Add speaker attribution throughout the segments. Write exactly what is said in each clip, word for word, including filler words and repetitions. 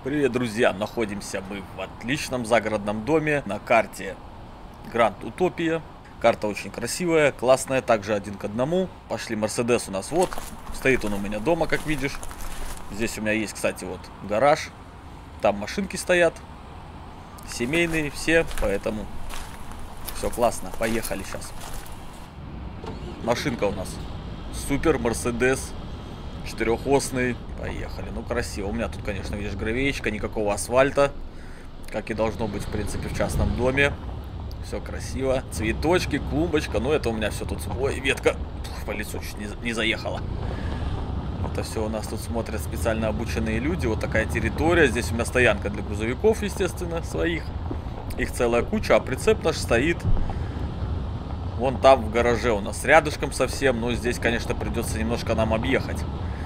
Speaker 1: Привет, друзья! Находимся мы в отличном загородном доме на карте Гранд Утопия. Карта очень красивая, классная, также один к одному. Пошли, Мерседес у нас вот, стоит он у меня дома, как видишь. Здесь у меня есть, кстати, вот гараж. Там машинки стоят, семейные все, поэтому все классно. Поехали сейчас. Машинка у нас супер, Мерседес. Четырехосный. Поехали. Ну, красиво. У меня тут, конечно, видишь, гравеечка, никакого асфальта. Как и должно быть, в принципе, в частном доме. Все красиво. Цветочки, клумбочка. Ну, это у меня все тут... Ой, ветка по лицу чуть не, не заехала. Это все у нас тут смотрят специально обученные люди. Вот такая территория. Здесь у меня стоянка для грузовиков, естественно, своих. Их целая куча. А прицеп наш стоит... Вон там в гараже у нас рядышком совсем. Но здесь, конечно, придется немножко нам объехать.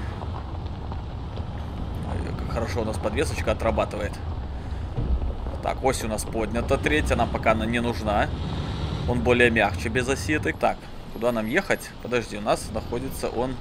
Speaker 1: Хорошо у нас подвесочка отрабатывает. Так, ось у нас поднята. Третья нам пока она не нужна. Он более мягче, без осеток. Так, куда нам ехать? Подожди, у нас находится он...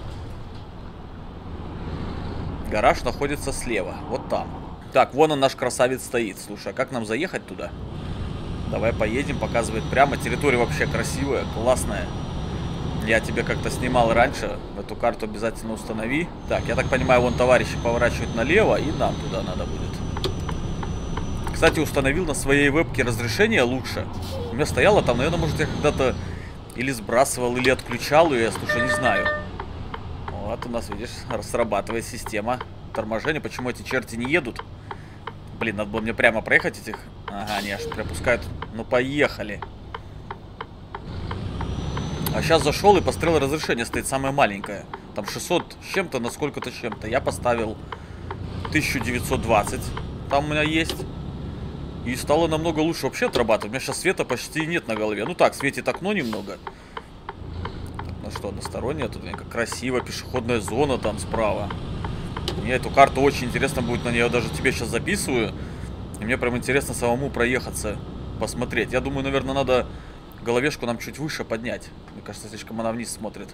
Speaker 1: Гараж находится слева. Вот там. Так, вон он, наш красавец, стоит. Слушай, а как нам заехать туда? Давай поедем, показывает прямо. Территория вообще красивая, классная. Я тебе как-то снимал раньше. Эту карту обязательно установи. Так, я так понимаю, вон товарищи поворачивают налево, и нам туда надо будет. Кстати, установил на своей вебке разрешение лучше. У меня стояло там, наверное, может, я когда-то или сбрасывал, или отключал ее. Я, слушай, не знаю. Вот у нас, видишь, срабатывает система торможения. Почему эти черти не едут? Блин, надо было мне прямо проехать этих. Ага, они аж пропускают. Ну, поехали. А сейчас зашел и посмотрел, разрешение стоит самое маленькое. Там шестьсот с чем-то на сколько-то с чем-то. Я поставил тысячу девятьсот двадцать. Там у меня есть. И стало намного лучше вообще отрабатывать. У меня сейчас света почти нет на голове. Ну так, светит окно немного. Ну что, односторонняя. Тут как красиво. Пешеходная зона там справа. Мне эту карту очень интересно будет на нее. Даже тебе сейчас записываю. И мне прям интересно самому проехаться. Посмотреть. Я думаю, наверное, надо... Головешку нам чуть выше поднять. Мне кажется, слишком она вниз смотрит.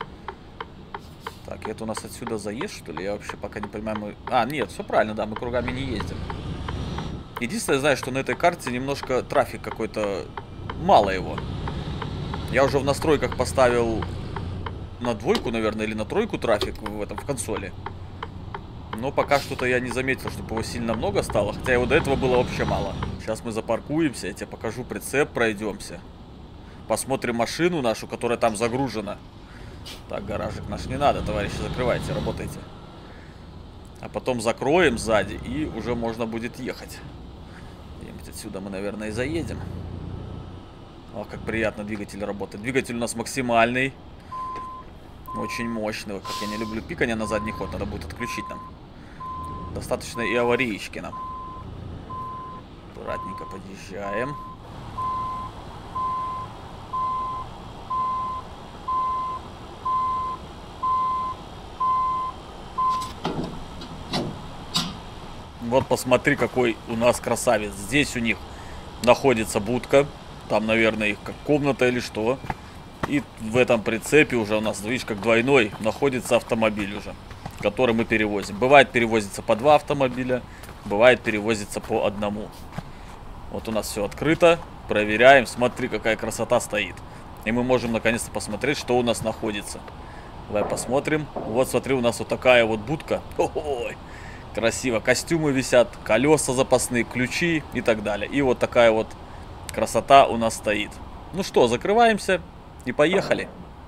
Speaker 1: Так, это у нас отсюда заезд, что ли? Я вообще пока не понимаю. Мы... А, нет, все правильно, да, мы кругами не ездим. Единственное, я знаю, что на этой карте немножко трафик какой-то... Мало его. Я уже в настройках поставил на двойку, наверное, или на тройку трафик в этом, в консоли. Но пока что-то я не заметил, чтобы его сильно много стало. Хотя его до этого было вообще мало. Сейчас мы запаркуемся, я тебе покажу прицеп, пройдемся. Посмотрим машину нашу, которая там загружена. Так, гаражик наш не надо, товарищи, закрывайте, работайте. А потом закроем сзади, и уже можно будет ехать. Где-нибудь отсюда мы, наверное, и заедем. Ох, как приятно двигатель работает. Двигатель у нас максимальный. Очень мощный. Как я не люблю пикания на задний ход, надо будет отключить нам. Достаточно и авариечки нам. Аккуратненько подъезжаем. Вот посмотри, какой у нас красавец. Здесь у них находится будка. Там, наверное, их как комната или что. И в этом прицепе уже у нас, видишь, как двойной, находится автомобиль уже, который мы перевозим. Бывает, перевозится по два автомобиля. Бывает, перевозится по одному. Вот у нас все открыто. Проверяем. Смотри, какая красота стоит. И мы можем наконец-то посмотреть, что у нас находится. Давай посмотрим. Вот смотри, у нас вот такая вот будка. Ой. Красиво. Костюмы висят, колеса запасные, ключи и так далее. И вот такая вот красота у нас стоит. Ну что, закрываемся и поехали.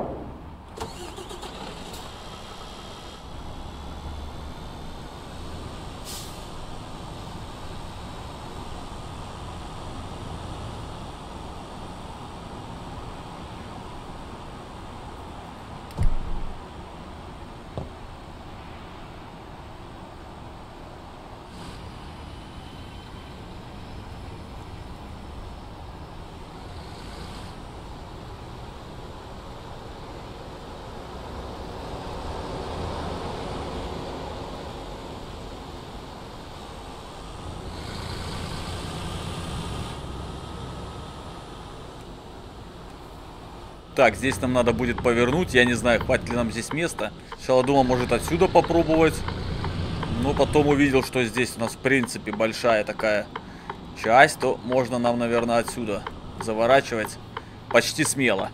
Speaker 1: Так, здесь нам надо будет повернуть. Я не знаю, хватит ли нам здесь места. Сначала думал, может отсюда попробовать. Но потом увидел, что здесь у нас в принципе большая такая часть, то можно нам, наверное, отсюда заворачивать почти смело.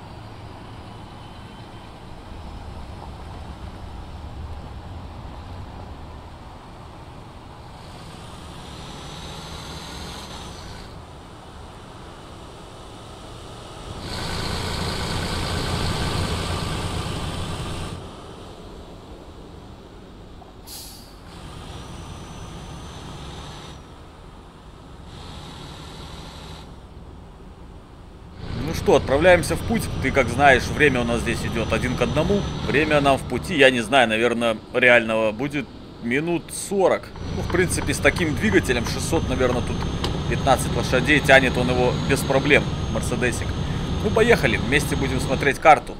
Speaker 1: Ну что, отправляемся в путь. Ты как знаешь, время у нас здесь идет один к одному. Время нам в пути, я не знаю, наверное, реального будет минут сорок. Ну, в принципе, с таким двигателем шестьсот, наверное, тут пятнадцать лошадей, тянет он его без проблем, Мерседесик. Ну, поехали, вместе будем смотреть карту.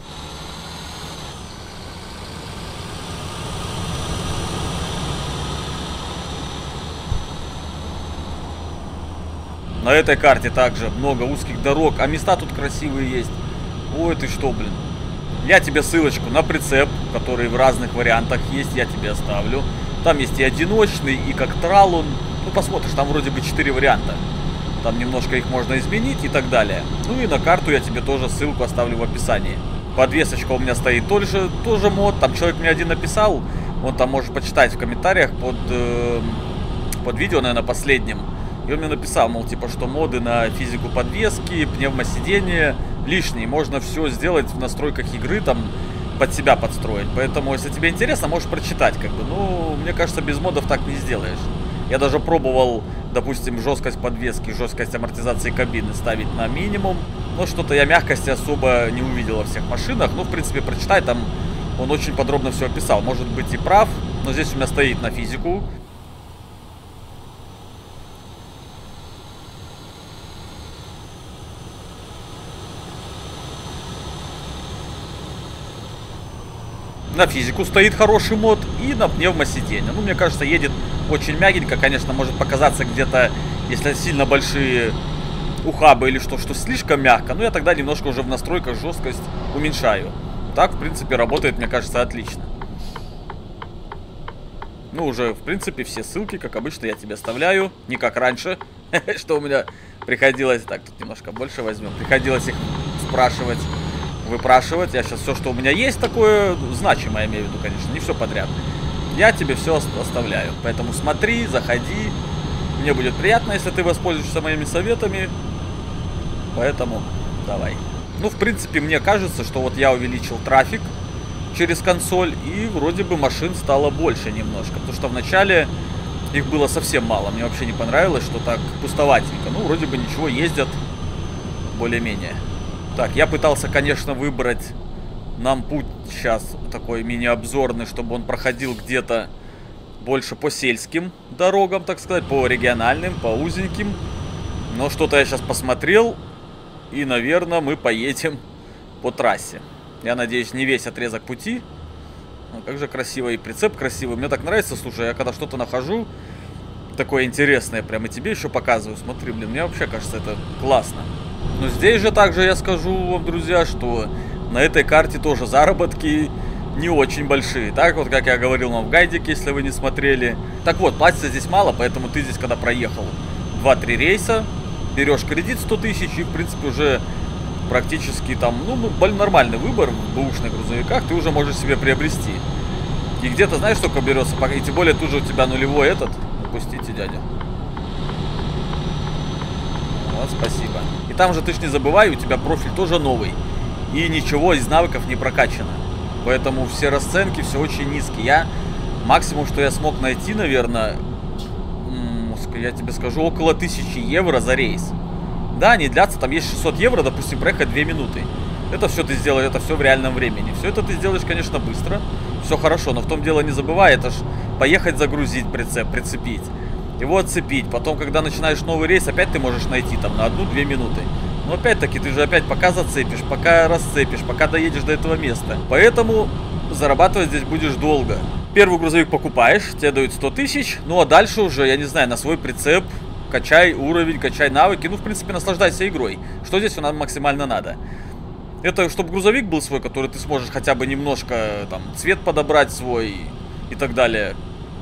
Speaker 1: На этой карте также много узких дорог, а места тут красивые есть. Ой, ты что, блин. Я тебе ссылочку на прицеп, который в разных вариантах есть, я тебе оставлю. Там есть и одиночный, и как тралон. Ну, посмотришь, там вроде бы четыре варианта. Там немножко их можно изменить и так далее. Ну и на карту я тебе тоже ссылку оставлю в описании. Подвесочка у меня стоит тоже, тоже мод. Там человек мне один написал. Он там может почитать в комментариях под, э, под видео, наверное, последним. И он мне написал, мол, типа, что моды на физику подвески, пневмосидение лишние. Можно все сделать в настройках игры, там, под себя подстроить. Поэтому, если тебе интересно, можешь прочитать, как бы. Ну, мне кажется, без модов так не сделаешь. Я даже пробовал, допустим, жесткость подвески, жесткость амортизации кабины ставить на минимум. Но что-то я мягкости особо не увидел во всех машинах. Ну, в принципе, прочитай, там он очень подробно все описал. Может быть и прав, но здесь у меня стоит на физику. На физику стоит хороший мод и на пневмосиденье. Ну, мне кажется, едет очень мягенько. Конечно, может показаться где-то, если сильно большие ухабы или что, что слишком мягко. Но я тогда немножко уже в настройках жесткость уменьшаю. Так, в принципе, работает, мне кажется, отлично. Ну, уже, в принципе, все ссылки, как обычно, я тебе оставляю. Не как раньше, что у меня приходилось... Так, тут немножко больше возьмем. Приходилось их спрашивать, выпрашивать. Я сейчас все, что у меня есть такое, значимое, я имею в виду, конечно, не все подряд. Я тебе все оставляю. Поэтому смотри, заходи. Мне будет приятно, если ты воспользуешься моими советами. Поэтому давай. Ну, в принципе, мне кажется, что вот я увеличил трафик через консоль, и вроде бы машин стало больше немножко. Потому что вначале их было совсем мало. Мне вообще не понравилось, что так пустоватенько. Ну, вроде бы ничего, ездят более-менее. Так, я пытался, конечно, выбрать нам путь сейчас такой мини-обзорный, чтобы он проходил где-то больше по сельским дорогам, так сказать, по региональным, по узеньким. Но что-то я сейчас посмотрел, и, наверное, мы поедем по трассе. Я надеюсь, не весь отрезок пути. Ну, как же красиво, и прицеп красивый. Мне так нравится, слушай, я когда что-то нахожу такое интересное, прямо тебе еще показываю. Смотри, блин, мне вообще кажется, это классно. Но здесь же также я скажу вам, друзья, что на этой карте тоже заработки не очень большие. Так вот, как я говорил вам в гайдике, если вы не смотрели. Так вот, платится здесь мало, поэтому ты здесь, когда проехал два-три рейса, берешь кредит сто тысяч и, в принципе, уже практически там, ну, нормальный выбор в бэушных грузовиках ты уже можешь себе приобрести. И где-то, знаешь, сколько берется? И тем более тут же у тебя нулевой этот. Пустите, дядя. Вот, спасибо. И там же, ты ж не забывай, у тебя профиль тоже новый. И ничего из навыков не прокачано. Поэтому все расценки, все очень низкие. Я максимум, что я смог найти, наверное, я тебе скажу, около тысячи евро за рейс. Да, они длятся, там есть шестьсот евро, допустим, проехать две минуты. Это все ты сделаешь, это все в реальном времени. Все это ты сделаешь, конечно, быстро. Все хорошо, но в том дело не забывай, это ж поехать загрузить прицеп, прицепить. Его отцепить. Потом, когда начинаешь новый рейс, опять ты можешь найти там на одну-две минуты. Но опять-таки, ты же опять пока зацепишь, пока расцепишь, пока доедешь до этого места. Поэтому зарабатывать здесь будешь долго. Первый грузовик покупаешь, тебе дают сто тысяч, ну а дальше уже, я не знаю, на свой прицеп качай уровень, качай навыки. Ну, в принципе, наслаждайся игрой. Что здесь нам максимально надо? Это чтобы грузовик был свой, который ты сможешь хотя бы немножко там цвет подобрать свой и так далее.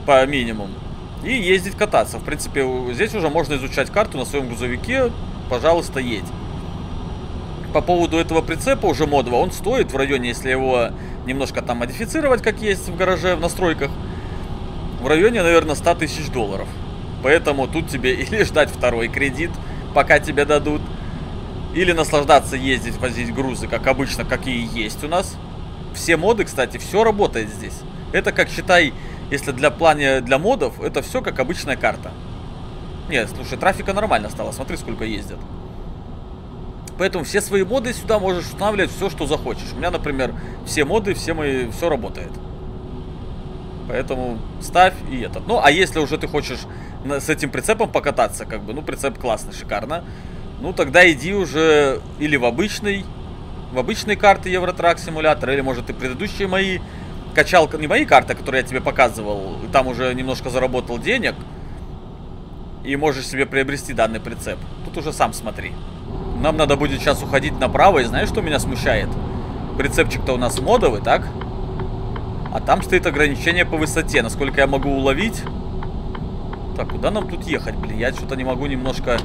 Speaker 1: по минимуму. И ездить кататься. В принципе, здесь уже можно изучать карту на своем грузовике. Пожалуйста, едь. По поводу этого прицепа уже модового, он стоит в районе, если его немножко там модифицировать, как есть в гараже, в настройках, в районе, наверное, ста тысяч долларов. Поэтому тут тебе или ждать второй кредит, пока тебе дадут, или наслаждаться, ездить, возить грузы, как обычно, какие есть у нас. Все моды, кстати, все работает здесь. Это, как считай, если для плана для модов, это все как обычная карта. Нет, слушай, трафика нормально стало, смотри, сколько ездят. Поэтому все свои моды сюда можешь устанавливать все, что захочешь. У меня, например, все моды, все мои, все работает. Поэтому ставь и этот. Ну, а если уже ты хочешь с этим прицепом покататься, как бы, ну, прицеп классный, шикарно. Ну, тогда иди уже или в обычный, в обычные карты Евротрак симулятор, или, может, и предыдущие мои качал, не мои карты, которые я тебе показывал, и там уже немножко заработал денег, и можешь себе приобрести данный прицеп. Тут уже сам смотри. Нам надо будет сейчас уходить направо, и знаешь, что меня смущает? Прицепчик-то у нас модовый, так? А там стоит ограничение по высоте, насколько я могу уловить. Так, куда нам тут ехать, блин? Я что-то не могу немножко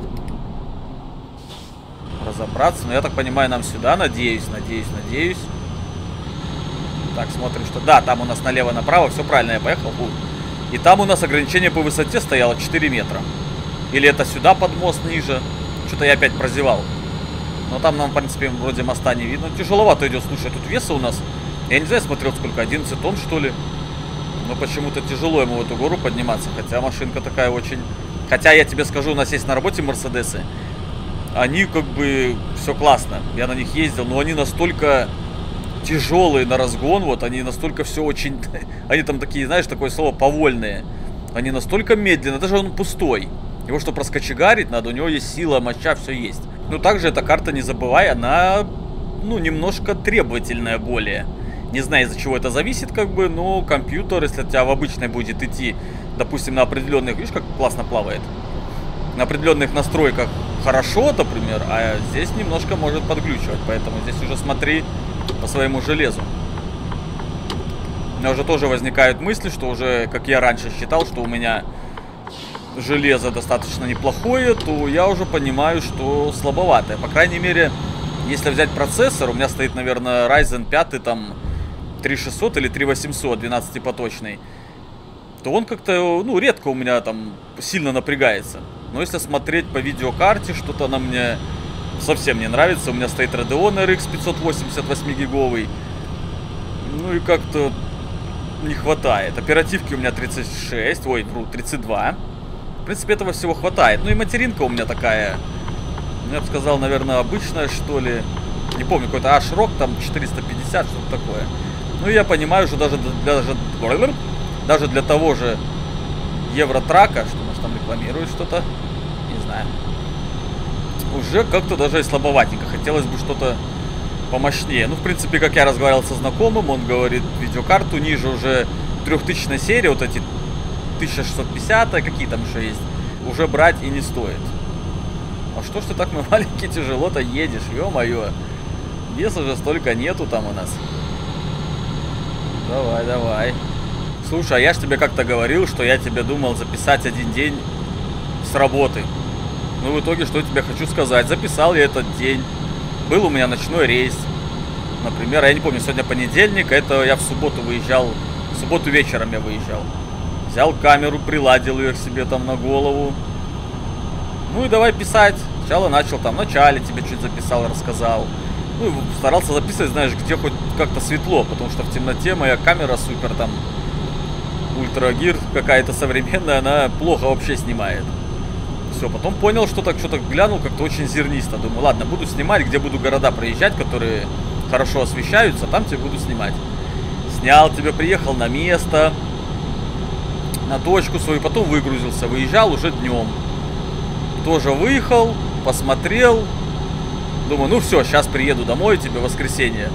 Speaker 1: разобраться. Но я так понимаю, нам сюда, надеюсь, надеюсь, надеюсь. Так, смотрим, что... Да, там у нас налево-направо, все правильно, я поехал. И там у нас ограничение по высоте стояло четыре метра. Или это сюда под мост ниже. Что-то я опять прозевал. Но там нам, в принципе, вроде моста не видно. Тяжеловато идет. Слушай, тут веса у нас... Я не знаю, смотрел сколько, одиннадцать тонн, что ли. Но почему-то тяжело ему в эту гору подниматься. Хотя машинка такая очень... Хотя, я тебе скажу, у нас есть на работе Мерседесы. Они как бы... Все классно. Я на них ездил, но они настолько тяжелые на разгон. Вот, они настолько все очень... Они там такие, знаешь, такое слово, повольные. Они настолько медленно. Даже он пустой. Его что, проскочегарить надо, у него есть сила, моча, все есть. Но также эта карта, не забывай, она, ну, немножко требовательная более. Не знаю, из-за чего это зависит, как бы, но компьютер, если у тебя в обычной будет идти, допустим, на определенных, видишь, как классно плавает, на определенных настройках хорошо, например, а здесь немножко может подглючивать, поэтому здесь уже смотри по своему железу. У меня уже тоже возникают мысли, что уже, как я раньше считал, что у меня... железо достаточно неплохое, то я уже понимаю, что слабоватое. По крайней мере, если взять процессор, у меня стоит, наверное, Ryzen пять, там, три шестьсот или три восемьсот, двенадцатипоточный, то он как-то, ну, редко у меня там сильно напрягается. Но если смотреть по видеокарте, что-то она мне совсем не нравится. У меня стоит Radeon эр икс пятьсот восемьдесят восемь гиговый. Ну и как-то не хватает. Оперативки у меня тридцать шесть, ой, вру, тридцать два. В принципе, этого всего хватает. Ну и материнка у меня такая, я бы сказал, наверное, обычная, что ли. Не помню, какой-то Ашрок, там четыреста пятьдесят, что-то такое. Ну я понимаю, что даже для, даже, даже для того же Евротрака, что у нас там рекламирует что-то, не знаю, уже как-то даже и слабоватенько. Хотелось бы что-то помощнее. Ну, в принципе, как я разговаривал со знакомым, он говорит, видеокарту ниже уже трехтысячной серии, вот эти тысяча шестьсот пятьдесят, какие там еще есть, уже брать и не стоит. А что ж ты так, мой маленький, тяжело-то едешь, ё-моё. Веса же столько нету там у нас. Давай, давай. Слушай, а я ж тебе как-то говорил, что я тебе думал записать один день с работы. Ну, в итоге, что я тебе хочу сказать. Записал я этот день. Был у меня ночной рейс. Например, я не помню, сегодня понедельник, это я в субботу выезжал. В субботу вечером я выезжал. Взял камеру, приладил ее к себе там на голову. Ну и давай писать. Сначала начал там, в начале тебе чуть записал, рассказал. Ну, старался записывать, знаешь, где хоть как-то светло, потому что в темноте моя камера супер там, ультрагир какая-то современная, она плохо вообще снимает. Все, потом понял, что так, что-то глянул как-то очень зернисто. Думаю, ладно, буду снимать, где буду города проезжать, которые хорошо освещаются, там тебе буду снимать. Снял тебе, приехал на место, на точку свою, потом выгрузился, выезжал уже днем. Тоже выехал, посмотрел. Думаю, ну все, сейчас приеду домой, тебе в воскресенье.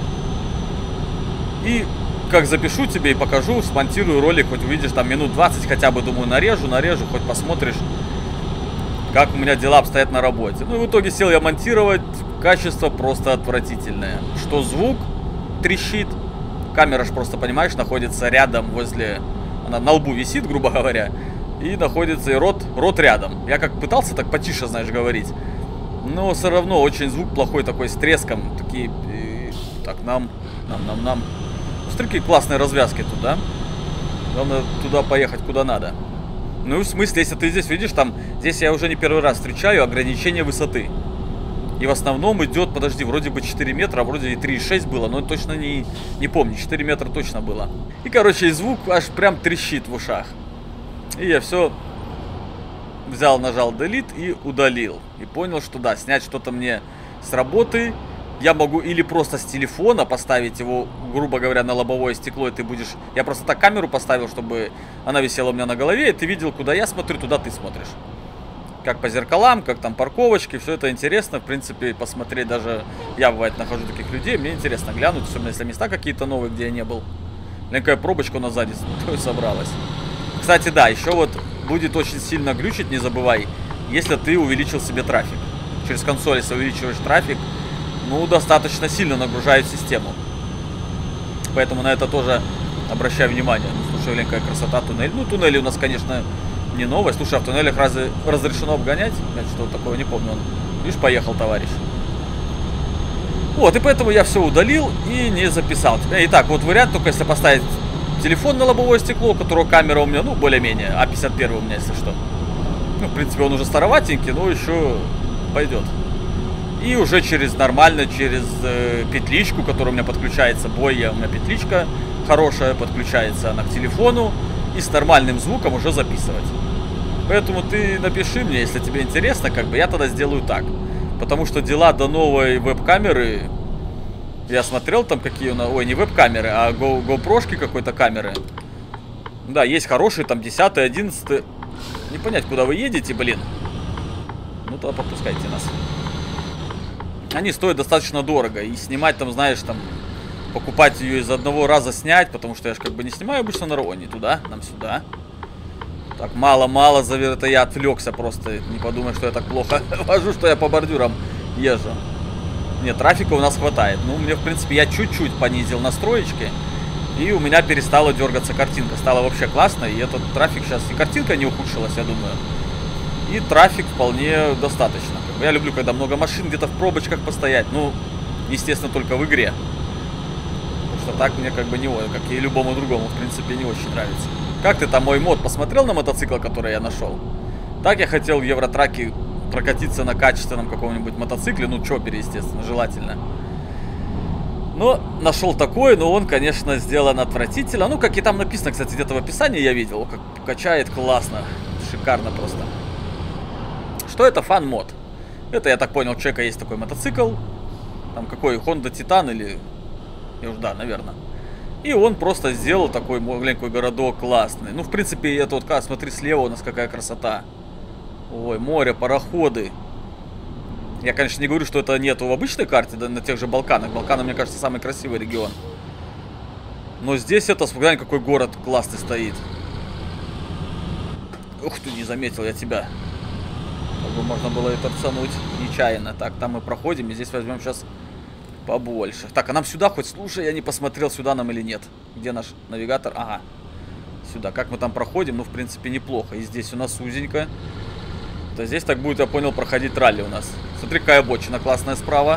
Speaker 1: И как запишу тебе и покажу, смонтирую ролик, хоть увидишь там минут двадцать хотя бы, думаю, нарежу, нарежу, хоть посмотришь, как у меня дела обстоят на работе. Ну и в итоге сел я монтировать, качество просто отвратительное. Что звук трещит, камера ж просто, понимаешь, находится рядом возле Она на лбу висит, грубо говоря. И находится и рот, рот рядом. Я как пытался так потише, знаешь, говорить. Но все равно очень звук плохой такой, с треском. Такие... И, так, нам, нам, нам, нам. Смотри, какие классные развязки тут, да? Главное туда поехать, куда надо. Ну, в смысле, если ты здесь видишь, там... Здесь я уже не первый раз встречаю ограничение высоты. И в основном идет, подожди, вроде бы четыре метра, а вроде и три и шесть было, но точно не, не помню, четыре метра точно было. И, короче, и звук аж прям трещит в ушах. И я все взял, нажал Delete и удалил. И понял, что да, снять что-то мне с работы я могу или просто с телефона поставить его, грубо говоря, на лобовое стекло, и ты будешь... Я просто так камеру поставил, чтобы она висела у меня на голове, и ты видел, куда я смотрю, туда ты смотришь. Как по зеркалам, как там парковочки, все это интересно, в принципе, посмотреть даже... Я, бывает, нахожу таких людей, мне интересно глянуть, особенно если места какие-то новые, где я не был. Какая пробочка у нас сзади собралась. Кстати, да, еще вот будет очень сильно глючить, не забывай, если ты увеличил себе трафик. Через консоль, если увеличиваешь трафик, ну, достаточно сильно нагружает систему. Поэтому на это тоже обращай внимание. Ну, слушай, блин, какая красота, туннель. Ну, туннели у нас, конечно, не новые. Слушай, а в туннелях разве разрешено обгонять? Я что-то такого не помню. Он, видишь, поехал, товарищ. Вот, и поэтому я все удалил и не записал. Итак, вот вариант, только если поставить телефон на лобовое стекло, у которого камера у меня, ну, более-менее, А пятьдесят один у меня, если что. Ну, в принципе, он уже староватенький, но еще пойдет. И уже через нормально, через э, петличку, которая у меня подключается, Бойя, у меня петличка хорошая, подключается она к телефону, и с нормальным звуком уже записывать. Поэтому ты напиши мне, если тебе интересно, как бы я тогда сделаю так. Потому что дела до новой веб-камеры, я смотрел там какие у нас, ой, не веб-камеры, а Go, GoPro-шки какой-то камеры. Да, есть хорошие, там десятый, одиннадцатый. Не понять, куда вы едете, блин. Ну тогда пропускайте нас. Они стоят достаточно дорого. И снимать там, знаешь, там, покупать ее из одного раза снять, потому что я же как бы не снимаю обычно на ровне. Туда, нам сюда. Так, мало-мало, это я отвлекся просто. Не подумай, что я так плохо вожу, что я по бордюрам езжу. Нет, трафика у нас хватает. Ну, мне, в принципе, я чуть-чуть понизил настроечки. И у меня перестала дергаться картинка. Стало вообще классно. И этот трафик сейчас... И картинка не ухудшилась, я думаю. И трафик вполне достаточно. Я люблю, когда много машин, где-то в пробочках постоять. Ну, естественно, только в игре. Потому что так мне как бы не... Как и любому другому, в принципе, не очень нравится. Как ты там мой мод посмотрел на мотоцикл, который я нашел? Так я хотел в Евротраке прокатиться на качественном каком-нибудь мотоцикле. Ну, чоппере, естественно, желательно. Но нашел такой, но он, конечно, сделан отвратительно. Ну, как и там написано, кстати, где-то в описании я видел. Как качает классно. Шикарно просто. Что это? Фан-мод. Это, я так понял, у человека есть такой мотоцикл. Там какой? Honda Titan или... Я уж, да, наверное. И он просто сделал такой маленький городок классный. Ну, в принципе, это вот, как, смотри, слева у нас какая красота. Ой, море, пароходы. Я, конечно, не говорю, что это нету в обычной карте, да, на тех же Балканах. Балканы, мне кажется, самый красивый регион. Но здесь это, смотри, какой город классный стоит. Ух ты, не заметил я тебя. Как бы можно было это торцануть нечаянно. Так, там мы проходим, и здесь возьмем сейчас побольше. Так, а нам сюда хоть, слушай, я не посмотрел, сюда нам или нет. Где наш навигатор? Ага. Сюда. Как мы там проходим? Ну, в принципе, неплохо. И здесь у нас узенько. То здесь так будет, я понял, проходить ралли у нас. Смотри, какая бочина классная справа.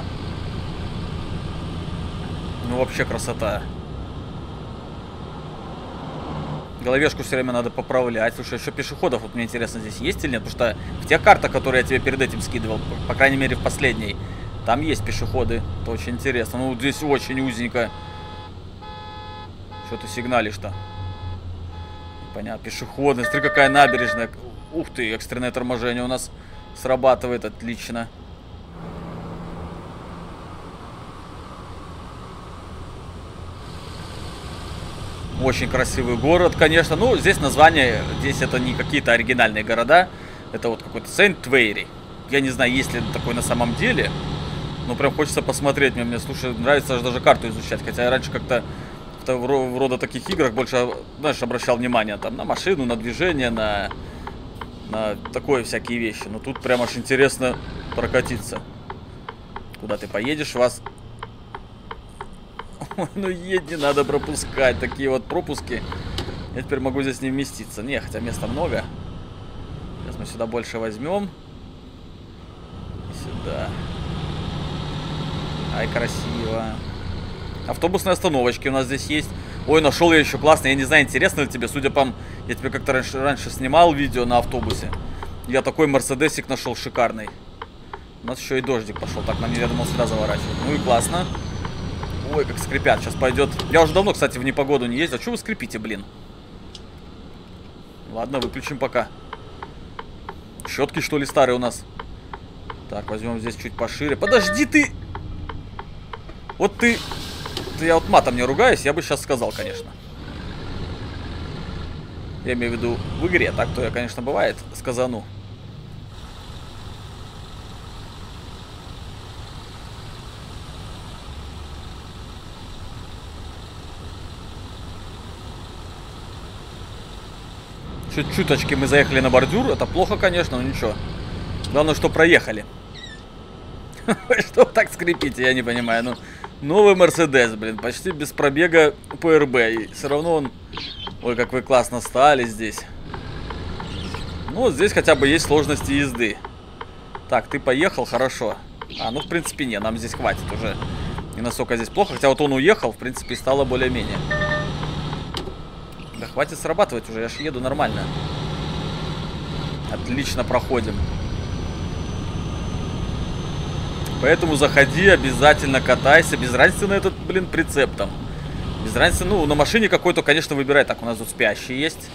Speaker 1: Ну, вообще красота. Головешку все время надо поправлять. Слушай, еще пешеходов, вот мне интересно, здесь есть или нет? Потому что в тех картах, которые я тебе перед этим скидывал, по крайней мере в последней, там есть пешеходы. Это очень интересно. Ну, здесь очень узенько. Что ты сигналишь-то? Понятно, пешеходы. Смотри, какая набережная. Ух ты, экстренное торможение у нас срабатывает. Отлично. Очень красивый город, конечно. Ну, здесь название, здесь это не какие-то оригинальные города. Это вот какой-то Сент-Твейри. Я не знаю, есть ли такой на самом деле. Но прям хочется посмотреть. Мне, мне, слушай, нравится даже карту изучать. Хотя я раньше как-то в, в рода таких играх больше, знаешь, обращал внимание там на машину, на движение, на, на такое всякие вещи. Но тут прям аж интересно прокатиться. Куда ты поедешь, вас... Ну, едь, не надо пропускать. Такие вот пропуски. Я теперь могу здесь не вместиться. Не, хотя места много. Сейчас мы сюда больше возьмем. И сюда. Ай, красиво. Автобусные остановочки у нас здесь есть. Ой, нашел я еще классно. Я не знаю, интересно ли тебе. Судя по... Я тебе как-то раньше, раньше снимал видео на автобусе. Я такой мерседесик нашел шикарный. У нас еще и дождик пошел. Так, нам я думал сюда заворачивать. Ну и классно. Ой, как скрипят. Сейчас пойдет. Я уже давно, кстати, в непогоду не ездил. А что вы скрипите, блин? Ладно, выключим пока. Щетки, что ли, старые у нас? Так, возьмем здесь чуть пошире. Подожди ты! Вот ты... ты я вот матом не ругаюсь, я бы сейчас сказал, конечно. Я имею в виду в игре. Так то я, конечно, бывает, сказану. Чуть-чуточки мы заехали на бордюр. Это плохо, конечно, но ничего. Главное, что проехали. Что вы так скрипите, я не понимаю. Ну, новый Мерседес, блин, почти без пробега по эр бэ. И все равно он... Ой, как вы классно стали здесь. Ну, здесь хотя бы есть сложности езды. Так, ты поехал, хорошо. А, ну, в принципе, не, нам здесь хватит уже. Не настолько здесь плохо. Хотя вот он уехал, в принципе, стало более-менее. Да хватит срабатывать уже, я ж еду нормально. Отлично проходим. Поэтому заходи, обязательно катайся. Без разницы на этот, блин, прицеп там. Без разницы, ну, на машине какой-то, конечно, выбирай. Так, у нас тут спящий есть.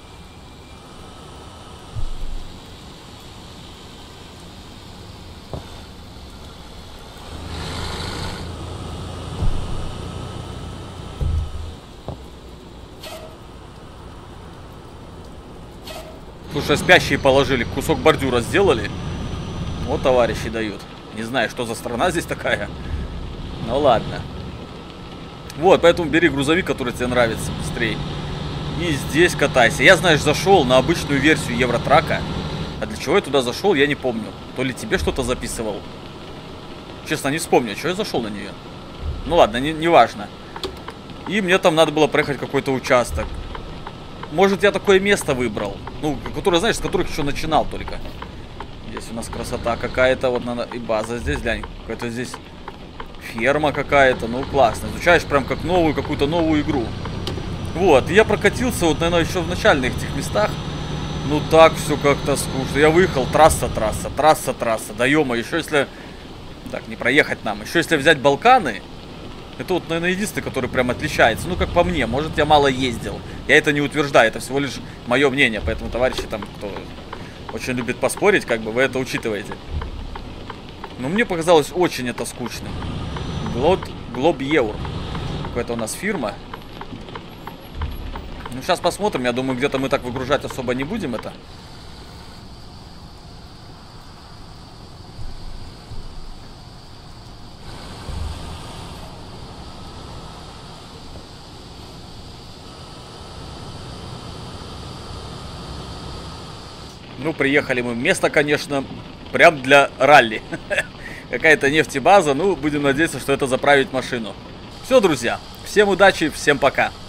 Speaker 1: Слушай, спящие положили, кусок бордюра сделали. Вот товарищи дают. Не знаю, что за страна здесь такая. Ну ладно. Вот, поэтому бери грузовик, который тебе нравится, быстрее. И здесь катайся. Я, знаешь, зашел на обычную версию Евротрака. А для чего я туда зашел, я не помню. То ли тебе что-то записывал. Честно, не вспомню, что я зашел на нее. Ну ладно, не, не важно. И мне там надо было проехать какой-то участок. Может, я такое место выбрал. Ну, которое, знаешь, с которых еще начинал только. Здесь у нас красота какая-то. Вот надо... И база здесь, глянь. Какая-то здесь ферма какая-то. Ну, классно. Изучаешь прям как новую, какую-то новую игру. Вот. И я прокатился, вот, наверное, еще в начальных этих местах. Ну, так все как-то скучно. Я выехал. Трасса, трасса, трасса, трасса. Да ё-моё, еще если... Так, не проехать нам. Еще если взять Балканы... Это вот, наверное, единственный, который прям отличается. Ну, как по мне, может, я мало ездил. Я это не утверждаю, это всего лишь мое мнение. Поэтому, товарищи, там, кто очень любит поспорить, как бы, вы это учитываете. Но мне показалось очень это скучным. Глобьеур. Какая-то у нас фирма. Ну, сейчас посмотрим. Я думаю, где-то мы так выгружать особо не будем это. Ну, приехали мы. Место, конечно, прям для ралли. Какая-то нефтебаза. Ну, будем надеяться, что это заправить машину. Все, друзья. Всем удачи, всем пока.